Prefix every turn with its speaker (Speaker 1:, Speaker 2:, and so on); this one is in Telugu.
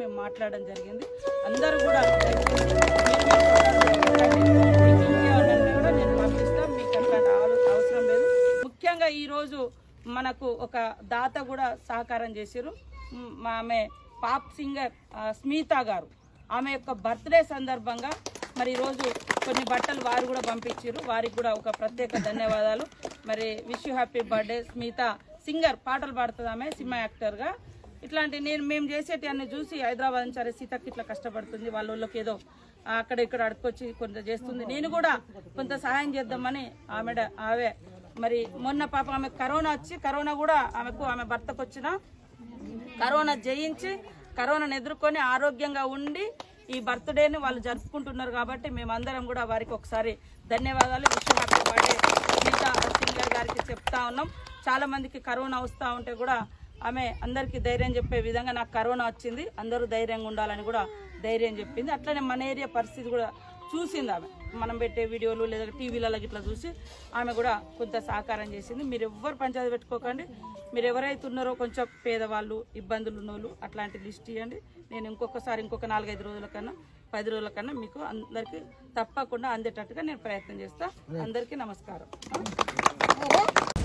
Speaker 1: మేము మాట్లాడడం జరిగింది. అందరూ కూడా నేను పంపిస్తాను, మీకు అట్లాంటి అవసరం లేదు. ముఖ్యంగా ఈరోజు మనకు ఒక దాత కూడా సహకారం చేశారు. ఆమె పాప్ సింగర్ స్మితా గారు, ఆమె యొక్క బర్త్డే సందర్భంగా మరి ఈరోజు కొన్ని బట్టలు వారు కూడా పంపించారు. వారికి కూడా ఒక ప్రత్యేక ధన్యవాదాలు. మరి wish you happy birthday Smitha. Singer, పాటలు పాడుతుంది ఆమె, సినిమా యాక్టర్గా. ఇట్లాంటి మేము చేసేటి అన్ని చూసి హైదరాబాద్ నుంచి అరే సీతకి ఇట్లా కష్టపడుతుంది, వాళ్ళకి ఏదో అక్కడ ఇక్కడ అడుకొచ్చి కొంత చేస్తుంది, నేను కూడా కొంత సహాయం చేద్దామని ఆమె మరి మొన్న పాపం ఆమె కరోనా వచ్చి, కరోనా కూడా ఆమె భర్తకు వచ్చిన కరోనా జయించి కరోనాను ఎదుర్కొని ఆరోగ్యంగా ఉండి ఈ బర్త్డేని వాళ్ళు జరుపుకుంటున్నారు. కాబట్టి మేమందరం కూడా వారికి ఒకసారి ధన్యవాదాలు. Wish happy birthday Smitha singer గారికి చెప్తా ఉన్నాం. చాలా మందికి కరోనా వస్తూ ఉంటే కూడా ఆమె అందరికీ ధైర్యం చెప్పే విధంగా నాకు కరోనా వచ్చింది, అందరూ ధైర్యంగా ఉండాలని కూడా ధైర్యం చెప్పింది. అట్లనే మన ఏరియా పరిస్థితి కూడా చూసింది ఆమె, మనం పెట్టే వీడియోలు లేదా టీవీలలో ఇట్లా చూసి ఆమె కూడా కొంత సహకారం చేసింది. మీరు ఎవ్వరు పంచాయతీ పెట్టుకోకండి, మీరు ఎవరైతే ఉన్నారో కొంచెం పేదవాళ్ళు, ఇబ్బందులు ఉన్నోళ్ళు అట్లాంటి లిస్ట్ ఇవ్వండి. నేను ఇంకొక 4-5 రోజుల కన్నా 10 రోజుల కన్నా మీకు అందరికీ తప్పకుండా అందేటట్టుగా నేను ప్రయత్నం చేస్తాను. అందరికీ నమస్కారం.